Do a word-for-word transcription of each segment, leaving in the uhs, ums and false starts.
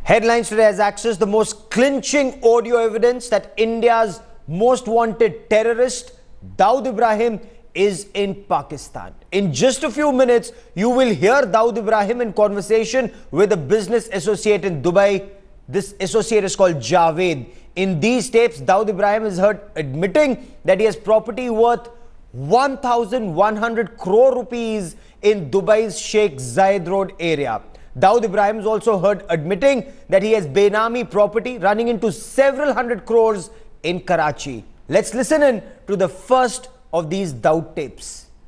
Headlines today has accessed the most clinching audio evidence that India's most wanted terrorist, Dawood Ibrahim, is in Pakistan. In just a few minutes, you will hear Dawood Ibrahim in conversation with a business associate in Dubai. This associate is called Javed. In these tapes, Dawood Ibrahim is heard admitting that he has property worth one thousand one hundred crore rupees in Dubai's Sheikh Zayed Road area. Dawood Ibrahim is also heard admitting that he has Benami property running into several hundred crores in Karachi. Let's listen in to the first of these Dawood tapes.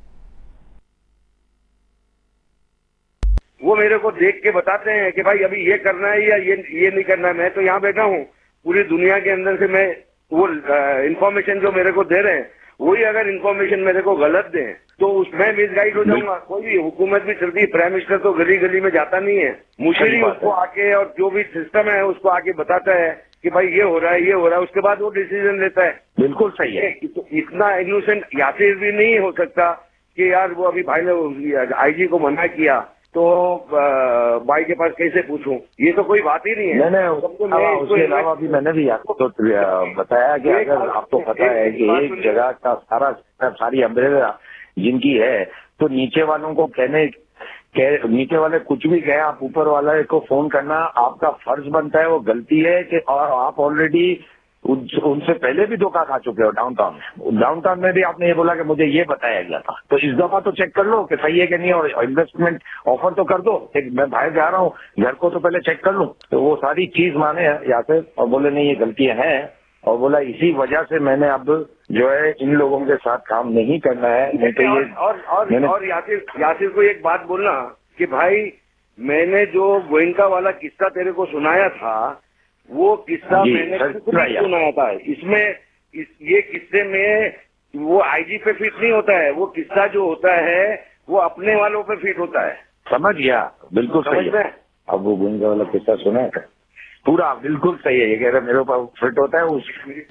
वो मेरे को देख के बताते हैं कि भाई अभी ये करना है या ये ये नहीं करना है। मैं तो यहाँ बैठा हूँ, पूरी दुनिया के अंदर से मैं वो इन्फॉर्मेशन जो मेरे को दे रहे हैं, वही अगर इन्फॉर्मेशन मेरे को गलत दें तो उसमें मिसगाइड हो जाऊंगा। कोई भी हुकूमत भी चलती है, प्राइम मिनिस्टर तो गली गली में जाता नहीं है, मुशीरी उसको आके और जो भी सिस्टम है उसको आके बताता है कि भाई ये हो रहा है, ये हो रहा है, उसके बाद वो डिसीजन लेता है। बिल्कुल सही है। इतना इनोसेंट यासिर भी नहीं हो सकता कि यार वो अभी भाई ने आईजी को मना किया तो भाई के पास कैसे पूछूं, ये तो कोई बात ही नहीं है। मैंने उसके अलावा भी मैंने भी आपको तो बताया कि अगर आपको पता है कि एक जगह का सारा सारी अम्ब्रेला जिनकी है तो नीचे वालों को कहने कह, नीचे वाले कुछ भी कहे, आप ऊपर वाले को फोन करना आपका फर्ज बनता है। वो गलती है कि और आप ऑलरेडी उन, उनसे पहले भी धोखा खा चुके हो। डाउनटाउन में डाउनटाउन में भी आपने ये बोला कि मुझे ये बताया गया था, तो इस दफा तो चेक कर लो कि सही है कि नहीं, और इन्वेस्टमेंट ऑफर तो कर दो। एक मैं बाहर जा रहा हूँ, घर को तो पहले चेक कर लूं। तो वो सारी चीज माने यहाँ से और बोले नहीं ये गलतियां हैं, और बोला इसी वजह से मैंने अब जो है इन लोगों के साथ काम नहीं करना है। नहीं तो ये और और, और यासिर यासिर को एक बात बोलना कि भाई मैंने जो गोइंका वाला किस्सा तेरे को सुनाया था, वो किस्सा मैंने सुनाया था। इसमें इस ये किस्से में वो आईजी पे फिट नहीं होता है, वो किस्सा जो होता है वो अपने वालों पे फिट होता है। समझ गया, बिल्कुल सही है। अब वो गोइंका वाला किस्सा सुना है पूरा, बिल्कुल सही है। ये कह रहे मेरे ऊपर फिट होता है उसकी।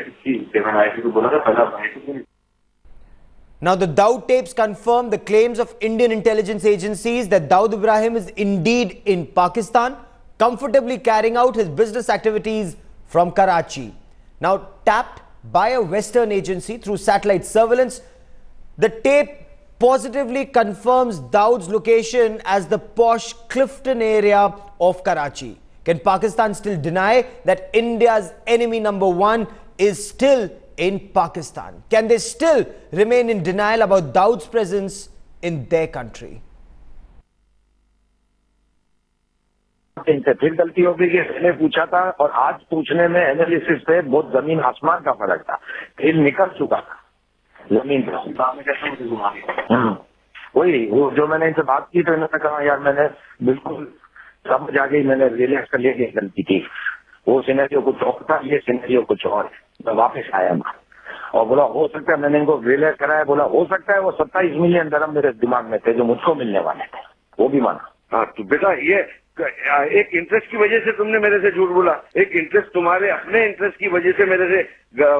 Now the Dawood tapes confirm the claims of Indian intelligence agencies that Dawood Ibrahim is indeed in Pakistan, comfortably carrying out his business activities from Karachi. Now tapped by a Western agency through satellite surveillance, the tape positively confirms Dawood's location as the posh Clifton area of Karachi. Can Pakistan still deny that India's enemy number one is still in Pakistan? Can they still remain in denial about Dawood's presence in their country? इनसे फिर गलती हो गई कि मैंने पूछा था और आज पूछने में एनालिसिस पे बहुत जमीन आसमान का फर्क था। फिर निकल चुका था जमीन पर। वही वो जो मैंने इनसे बात की तो इन्होंने कहा यार मैंने बिल्कुल समझ आ गई, मैंने रियलाइज कर लिया कि गलती थी। वो सिनेरियो कुछ और था, ये सिनेरियो कुछ और है। मैं वापस आया मैं और बोला हो सकता है, मैंने इनको रियलाइज कराया, बोला हो सकता है वो सत्ताईस मिलियन दरम मेरे दिमाग में थे जो मुझको मिलने वाले थे, वो भी माना। हाँ तो बेटा ये एक इंटरेस्ट की वजह से तुमने मेरे से झूठ बोला, एक इंटरेस्ट तुम्हारे अपने इंटरेस्ट की वजह से मेरे से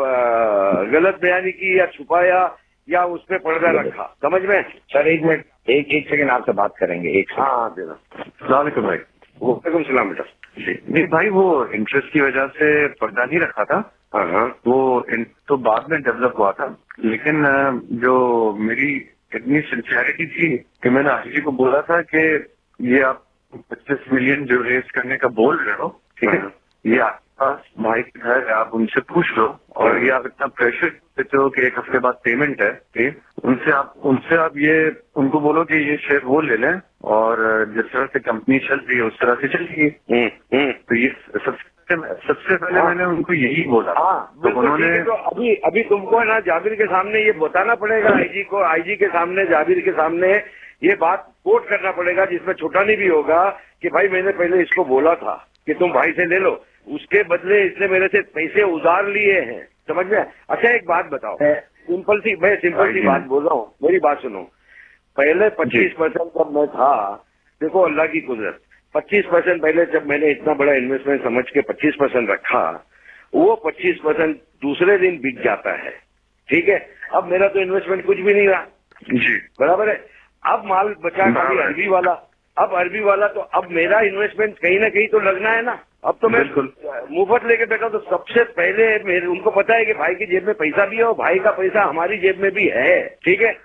गलत बयानी की या छुपाया या उस पर पर्दा रखा, समझ में? सर एक मिनट, एक एक सेकंड आपसे बात करेंगे। एक हाँ हाँ देना। सलामकुम भाई। वालेकुम सलाम बेटा। नहीं भाई वो इंटरेस्ट की वजह से पर्दा नहीं रखा था। हाँ हाँ वो तो बाद में डेवलप हुआ था, लेकिन जो मेरी इतनी सिंसियरिटी थी कि मैंने आईजी को बोला था कि ये आप पच्चीस मिलियन जो रेस करने का बोल रहे हो, ठीक है, ये आपके पास भाई के घर है, आप उनसे पूछ लो। और ये आप इतना प्रेशर देते हो कि एक हफ्ते बाद पेमेंट है, ठीक, उनसे आप उनसे आप ये उनको बोलो कि ये शेयर वो ले लें और जिस तरह से कंपनी चल रही है उस तरह से चलेगी। तो ये सबसे सबसे पहले मैंने उनको यही बोला। हाँ तो उन्होंने तो अभी अभी तुमको है ना जाबिर के सामने ये बताना पड़ेगा, आईजी को, आईजी के सामने, जाबिर के सामने ये बात कोट करना पड़ेगा जिसमें छोटा नहीं भी होगा कि भाई मैंने पहले इसको बोला था कि तुम भाई से ले लो, उसके बदले इसने मेरे से पैसे उधार लिए हैं, समझ में? अच्छा एक बात बताओ, सिंपल सी, मैं सिंपल सी बात बोल रहा हूँ, मेरी बात सुनो। पहले पच्चीस परसेंट जब मैं था, देखो अल्लाह की कुदरत, पच्चीस परसेंट पहले जब मैंने इतना बड़ा इन्वेस्टमेंट समझ के पच्चीस परसेंट रखा, वो पच्चीस परसेंट दूसरे दिन बिक जाता है, ठीक है। अब मेरा तो इन्वेस्टमेंट कुछ भी नहीं रहा जी, बराबर है। अब माल बचा खाली अरबी वाला, अब अरबी वाला तो अब मेरा इन्वेस्टमेंट कहीं ना कहीं तो लगना है ना। अब तो मैं मुफ्त लेके बैठा तो सबसे पहले मेरे उनको पता है कि भाई की जेब में पैसा भी है और भाई का पैसा हमारी जेब में भी है। ठीक है,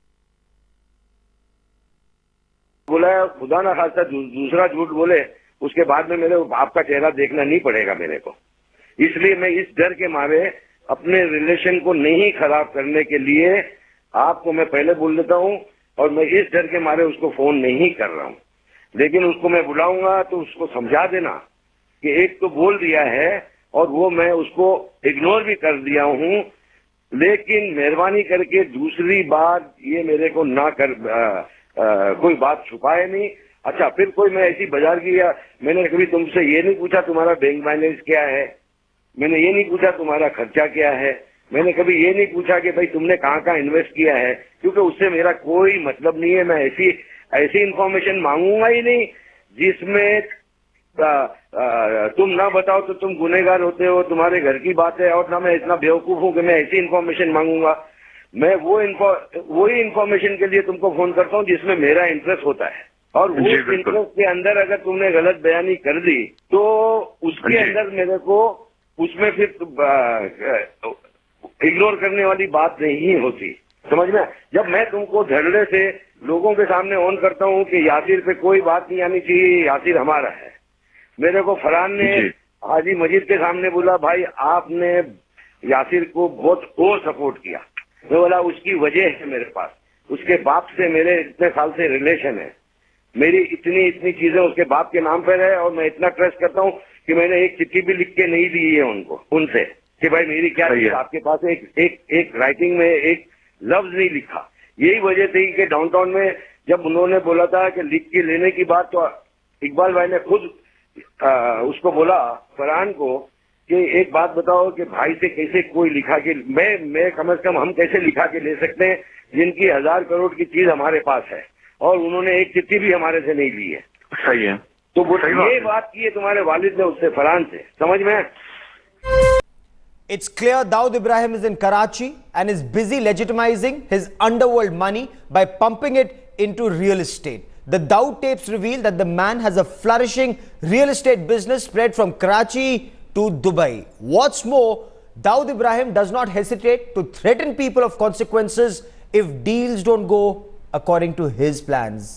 बोला खुदा ना खास्ता दूसरा झूठ बोले उसके बाद में मेरे आपका चेहरा देखना नहीं पड़ेगा मेरे को। इसलिए मैं इस डर के मारे अपने रिलेशन को नहीं खराब करने के लिए आपको मैं पहले बोल देता हूं और मैं इस डर के मारे उसको फोन नहीं कर रहा हूं। लेकिन उसको मैं बुलाऊंगा तो उसको समझा देना कि एक तो बोल दिया है और वो मैं उसको इग्नोर भी कर दिया हूं, लेकिन मेहरबानी करके दूसरी बात ये मेरे को ना कर आ, आ, कोई बात छुपाए नहीं। अच्छा, फिर कोई मैं ऐसी बाजार की या मैंने कभी तुमसे ये नहीं पूछा तुम्हारा बैंक बैलेंस क्या है, मैंने ये नहीं पूछा तुम्हारा खर्चा क्या है, मैंने कभी ये नहीं पूछा कि भाई तुमने कहाँ कहाँ इन्वेस्ट किया है, क्योंकि उससे मेरा कोई मतलब नहीं है। मैं ऐसी ऐसी इंफॉर्मेशन मांगूंगा ही नहीं जिसमें आ, आ, तुम ना बताओ तो तुम गुनहगार होते हो, तुम्हारे घर की बात है। और ना मैं इतना बेवकूफ हूं कि मैं ऐसी इन्फॉर्मेशन मांगूंगा। मैं वो इन्फो वही इन्फॉर्मेशन के लिए तुमको फोन करता हूं जिसमें मेरा इंटरेस्ट होता है। और वो इंटरेस्ट के अंदर अगर तुमने गलत बयानी कर दी तो उसके अंदर मेरे को उसमें फिर इग्नोर करने वाली बात नहीं होती, समझ में। जब मैं तुमको धड़ल्ले से लोगों के सामने ऑन करता हूं कि यासिर पे कोई बात नहीं आनी चाहिए, यासिर हमारा है। मेरे को फरहान ने हाजी मजीद के सामने बोला भाई आपने यासिर को बहुत और सपोर्ट किया। मैं बोला उसकी वजह है मेरे पास, उसके बाप से मेरे इतने साल से रिलेशन है, मेरी इतनी इतनी चीजें उसके बाप के नाम पर है और मैं इतना ट्रस्ट करता हूं कि मैंने एक चिट्ठी भी लिख के नहीं दी है उनको उनसे कि भाई मेरी क्या चीज आपके पास एक एक एक राइटिंग में एक लफ्ज नहीं लिखा। यही वजह थी कि डाउनटाउन में जब उन्होंने बोला था कि लिख के लेने की बात, तो इकबाल भाई ने खुद आ, उसको बोला फरहान को कि एक बात बताओ कि भाई से कैसे कोई लिखा के मैं मैं कम से कम हम कैसे लिखा के ले सकते हैं जिनकी हजार करोड़ की चीज हमारे पास है और उन्होंने एक चिट्ठी भी हमारे से नहीं ली है। सही है, तो वो ये बात की है तुम्हारे वालिद ने उससे फरहान से, समझ में। It's clear Dawood Ibrahim is in Karachi and is busy legitimizing his underworld money by pumping it into real estate. The Dawood Tapes reveal that the man has a flourishing real estate business spread from Karachi to Dubai. What's more, Dawood Ibrahim does not hesitate to threaten people of consequences if deals don't go according to his plans.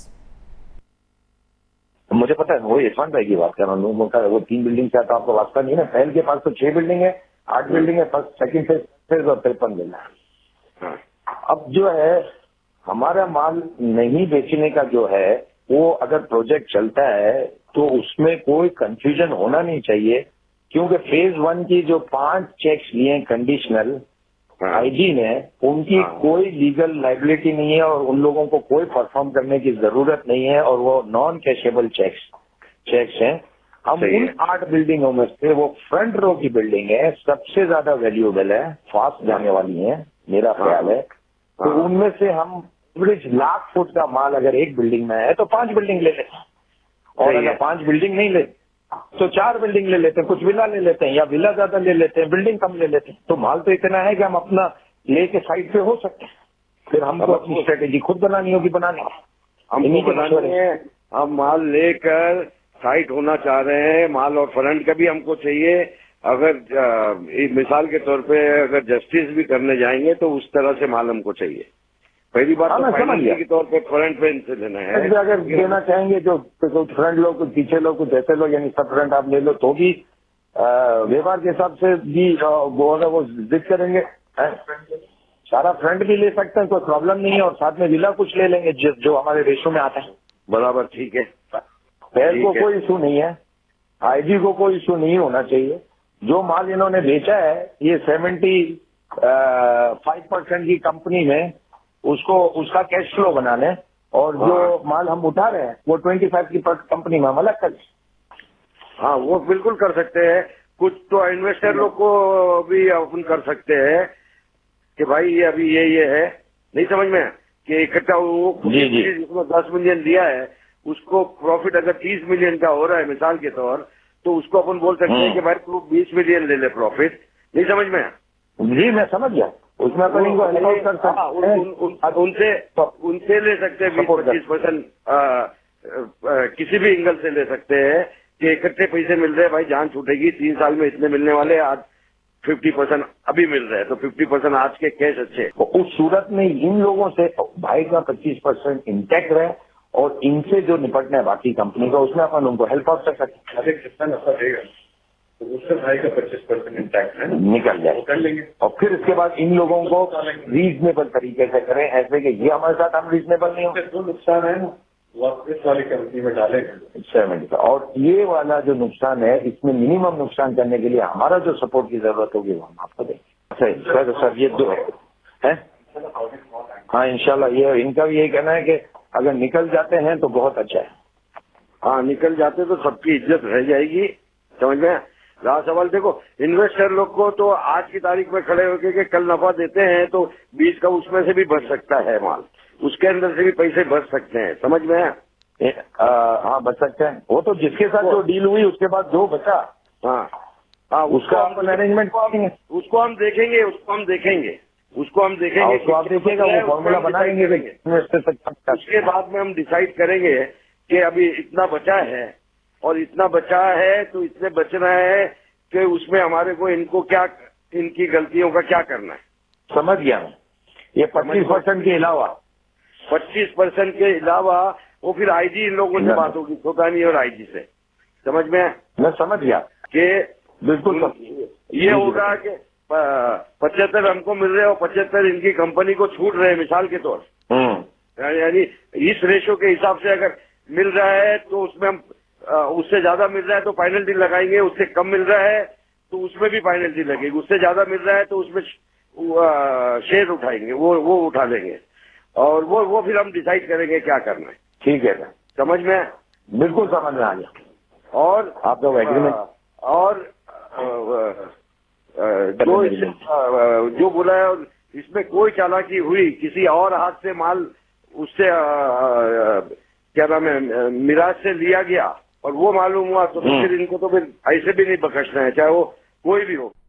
मुझे पता है वो इरफान भाई की बात कर रहा हूँ, वो तीन बिल्डिंग से आता आपको वास्ता नहीं है ना। पहल के पास तो छह बिल्डिंग है, आठ बिल्डिंग है, फर्स्ट सेकंड फेज फेज और तिरपन बिल्डिंग है। अब जो है हमारा माल नहीं बेचने का जो है वो अगर प्रोजेक्ट चलता है तो उसमें कोई कंफ्यूजन होना नहीं चाहिए, क्योंकि फेज वन की जो पांच चेक्स लिए कंडीशनल आईजी ने, उनकी कोई लीगल लाइबिलिटी नहीं है और उन लोगों को कोई परफॉर्म करने की जरूरत नहीं है और वो नॉन कैशेबल चेक्स चेक्स हैं। हम उन आठ बिल्डिंगों में से वो फ्रंट रो की बिल्डिंग है, सबसे ज्यादा वैल्यूएबल है, फास्ट जाने वाली है, मेरा ख्याल है। तो उनमें से हम एवरेज लाख फुट का माल अगर एक बिल्डिंग में है तो पांच बिल्डिंग ले लेते हैं, और अगर पांच बिल्डिंग नहीं ले तो चार बिल्डिंग ले लेते हैं, कुछ विला ले लेते हैं या विला ज्यादा ले लेते हैं, बिल्डिंग कम ले लेते हैं। तो माल तो इतना है कि हम अपना लेके साइड पे हो सकते हैं, फिर हमको अपनी स्ट्रेटेजी खुद बनानी होगी। बनानी हमको बनानी है, हम माल लेकर साइट होना चाह रहे हैं, माल और फ्रंट का भी हमको चाहिए। अगर मिसाल के तौर पे अगर जस्टिस भी करने जाएंगे तो उस तरह से माल हमको चाहिए। पहली बात तो फाइनेंशियल के तौर पे फ्रंट पे इनसे लेना है। अगर देना चाहेंगे जो कुछ फ्रंट लो, कुछ पीछे लो, कुछ ऐसे लो, यानी सब फ्रंट आप ले लो तो भी व्यवहार के हिसाब से भी वो अगर वो जिद करेंगे सारा फ्रंट भी ले सकते हैं, कोई प्रॉब्लम नहीं है, और साथ में विला कुछ ले लेंगे जो, जो हमारे रेशो में आता है। बराबर, ठीक है। पहल को कोई इशू नहीं है, आईजी को कोई इशू नहीं होना चाहिए। जो माल इन्होंने बेचा है ये सेवेंटी फाइव परसेंट की कंपनी में उसको उसका कैश फ्लो बनाने, और जो माल हम उठा रहे हैं वो ट्वेंटी फाइव की कंपनी में हम अलग कर। हाँ, वो बिल्कुल कर सकते हैं। कुछ तो इन्वेस्टर लोग को भी अपन कर सकते हैं कि भाई ये अभी ये ये है, नहीं समझ में कि इकट्ठा वो जिसमें दस मिलियन दिया है उसको प्रॉफिट अगर तीस मिलियन का हो रहा है मिसाल के तौर, तो उसको अपन बोल सकते हैं कि भाई तू बीस मिलियन ले ले प्रॉफिट, नहीं समझ में। जी मैं समझ गया, उसमें अपन इनको कर सकते हैं, उनसे उनसे ले सकते हैं बीस पच्चीस परसेंट किसी भी एंगल से ले सकते हैं कि इकट्ठे पैसे मिल रहे हैं, भाई जान छूटेगी, तीन साल में इतने मिलने वाले, आज फिफ्टी परसेंट अभी मिल रहे हैं, तो फिफ्टी परसेंट आज के कैश अच्छे। तो उस सूरत में इन लोगों से भाई का पच्चीस परसेंट इंटैक्ट रहे और इनसे जो निपटना है बाकी कंपनी का, उसमें अपन उनको हेल्प आउट कर सकते हैं। कितना नफा देगा तो उससे भाई का पच्चीस परसेंट इंटैक्ट है निकल जाए, कर लेंगे। और फिर इसके बाद इन लोगों को रीजनेबल तरीके से करें, ऐसे कि ये हमारे साथ हम रीजनेबल नहीं हो। जो नुकसान है ना वो आप इस वाली कंपनी में डालेंगे सेवन का, और ये वाला जो नुकसान है इसमें मिनिमम नुकसान करने के लिए हमारा जो सपोर्ट की जरूरत होगी वो हम आपको देंगे। सर सर ये दो है, हाँ इंशाल्लाह, ये इनका भी यही कहना है कि अगर निकल जाते हैं तो बहुत अच्छा है। हाँ निकल जाते तो सबकी इज्जत रह जाएगी, समझ में। रहा सवाल, देखो इन्वेस्टर लोग को तो आज की तारीख में खड़े होकर के कल नफा देते हैं तो बीस का उसमें से भी बच सकता है माल, उसके अंदर से भी पैसे बच सकते हैं, समझ में। हाँ बच सकते हैं, वो तो जिसके साथ जो डील हुई उसके बाद जो बचा, हाँ हाँ उसका हम मैनेजमेंट करेंगे, उसको हम देखेंगे उसको हम देखेंगे उसको हम देखेंगे उसको आप देखिएगा, वो फॉर्मूला बनाएंगे। उसके बाद में हम डिसाइड करेंगे कि अभी इतना बचा है और इतना बचा है तो इतने बचना है कि उसमें हमारे को इनको क्या, इनकी गलतियों का क्या करना है। समझ गया मैं। ये पच्चीस परसेंट के अलावा पच्चीस परसेंट के अलावा वो फिर आईजी इन लोगों से बात होगी, छोटानी और आईजी से, समझ में। मैं समझ गया कि बिल्कुल ये होगा कि पचहत्तर हमको मिल रहे हैं और पचहत्तर इनकी कंपनी को छूट रहे हैं, मिसाल के तौर, यानी इस रेशो के हिसाब से अगर मिल रहा है तो उसमें हम उससे ज्यादा मिल रहा है तो फाइनल लगाएंगे, उससे कम मिल रहा है तो उसमें भी फाइनल लगेगी, उससे ज्यादा मिल रहा है तो उसमें शेयर उठाएंगे, वो वो उठा लेंगे और वो वो फिर हम डिसाइड करेंगे क्या करना है। ठीक है, समझ में, बिल्कुल समझ में आ गया। और आपका एग्रीमेंट और जो जो बोला है, इसमें कोई चालाकी हुई, किसी और हाथ से माल उससे क्या नाम है मिराज से लिया गया और वो मालूम हुआ तो, तो फिर इनको तो फिर ऐसे भी नहीं बख्शना है, चाहे वो कोई भी हो।